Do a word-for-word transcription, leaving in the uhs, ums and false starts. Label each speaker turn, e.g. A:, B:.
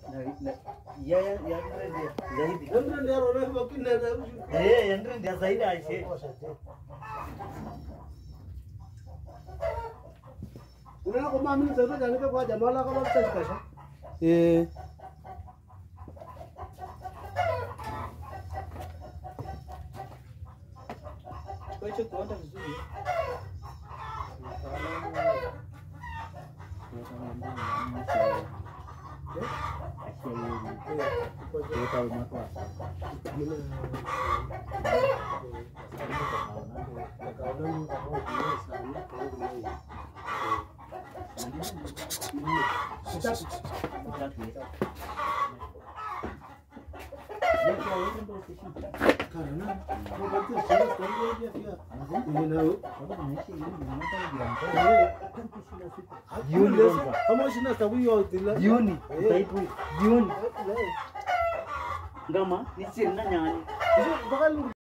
A: Ya ya ya zaidi.
B: Ndio ndio roho kwa kina ndio.
A: Eh, ndio ndio zaidi aishe.
B: Unaona kama mimi sasa ndio kwa jamaa la kama sasa kasha. Eh.
A: Kwa hiyo kuenda vizuri.
B: Karena kalau itu sih kalau dia dia ini nahu
A: Juni
B: kamu sini tahu yo tila
A: Juni taipu Juni ngama ni sirna nyani
B: bakal